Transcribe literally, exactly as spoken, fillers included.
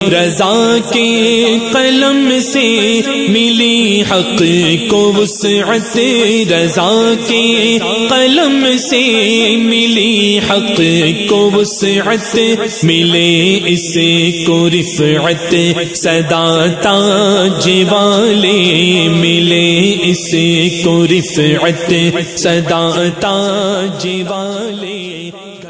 रज़ा के कलम से मिली हक को वुसअत, रज़ा के कलम से मिली हक को वुसअत, मिले इसे को रिफ़अत सदा ताज वाले, मिले इसे को रिफ़अत सदा ताज वाले।